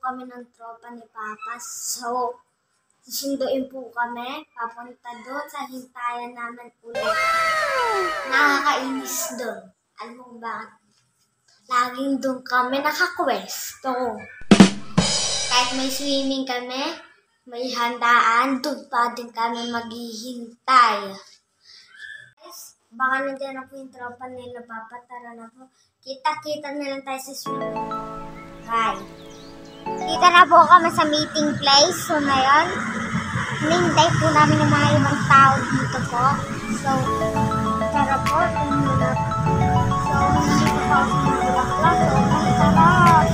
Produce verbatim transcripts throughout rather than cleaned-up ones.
kami ng tropa ni Papa. So, susunduin po kami. Papunta doon sa hintayan namin ulit. Nakakainis doon. Alam mo kung bakit? Laging doon kami nakakwesto. Kahit may swimming kami, may handaan, doon pa din kami maghihintay. Guys, baka nandiyan na po yung tropa nila Papa. Tara na po. Kita-kita na lang tayo sa swimming. Bye. Kita na po kami sa meeting place. So ngayon, hinintay po namin ng mga ibang tao dito po. So, tara po. Tumula. So, hindi po pa ako sinulakla. So, tara.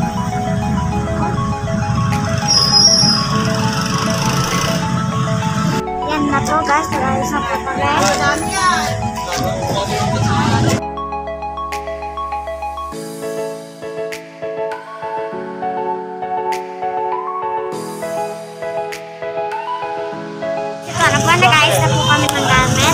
Yan na po guys. Tara sa po kami. Nag-ayos na po kami ng gamit.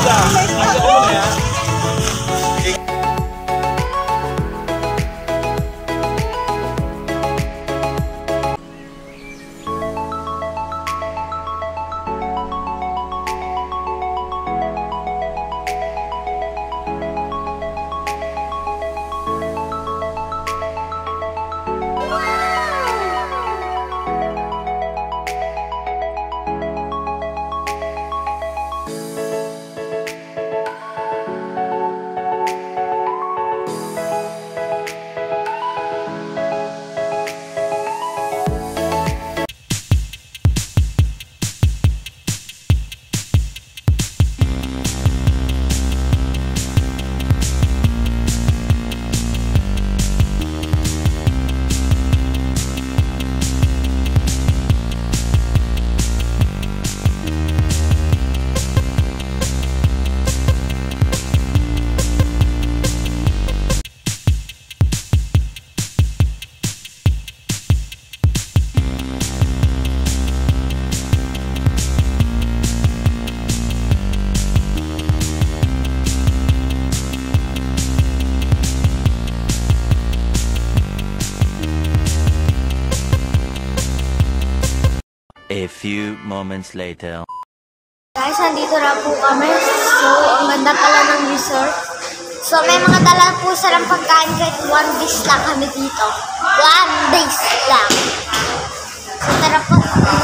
A few moments later. Guys, nandito na po kami. So, ang ganda pala ng resort. So, may mga dala po silang pagkain kahit one dish lang kami dito. One dish lang. So, tara po.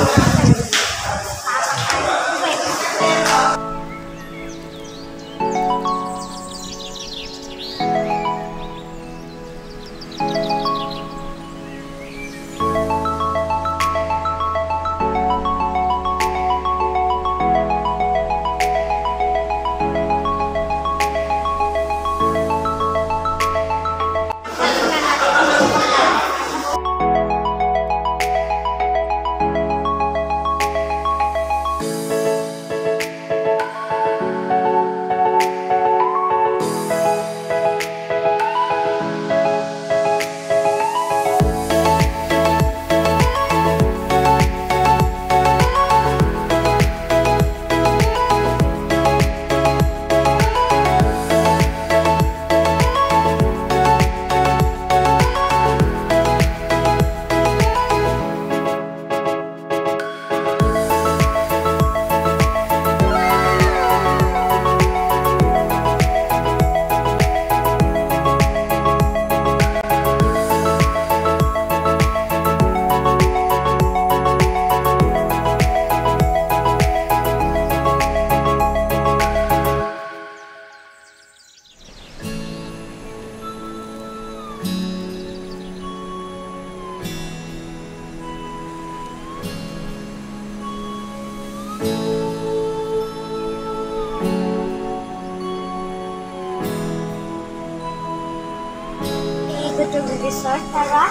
Ikot yung resort, tara.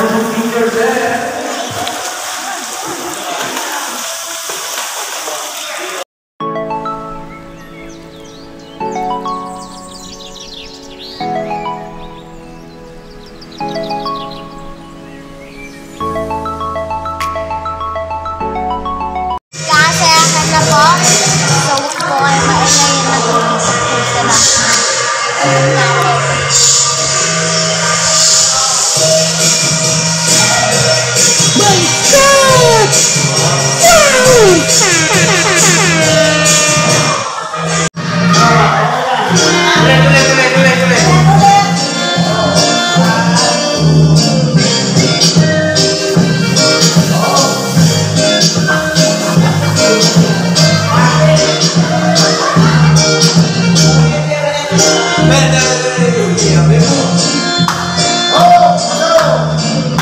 Kakasayakan na po. So, huwag po kayo maingay na nag-uusap po sila. Tulog natin. Oh, no!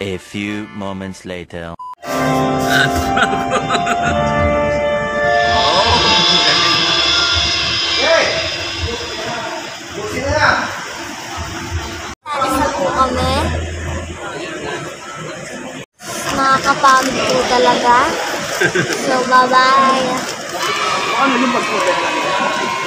A few moments later. Isa po kami. Nakakapagod po talaga. So, bye-bye. Ano yung pagpunta?